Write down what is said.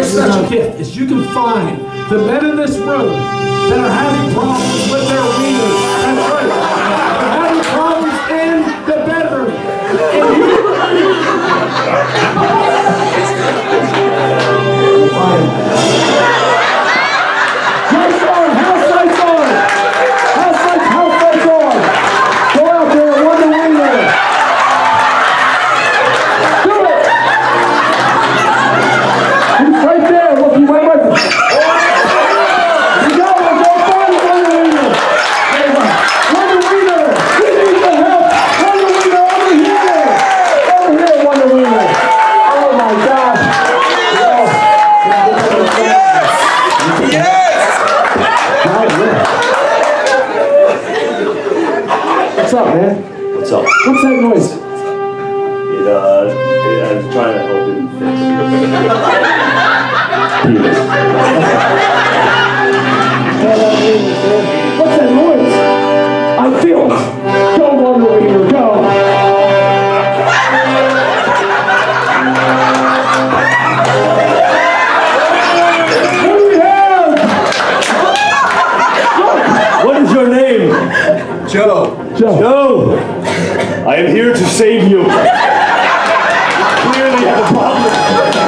special gift is you can find the men in this room that are having problems with their wieners. That's right. They're having problems in the bedroom. And you lights on, house lights on. House lights on. Go out there and win the wiener. Do it. He's right there. Look, he went right there. What's up, man? What's up? What's that noise? I was trying to help him fix What's that noise? I feel it. Go, Wonder Wiener, go. What do we have? What is your name? Joe. Joe, I am here to save you. Clearly, the problem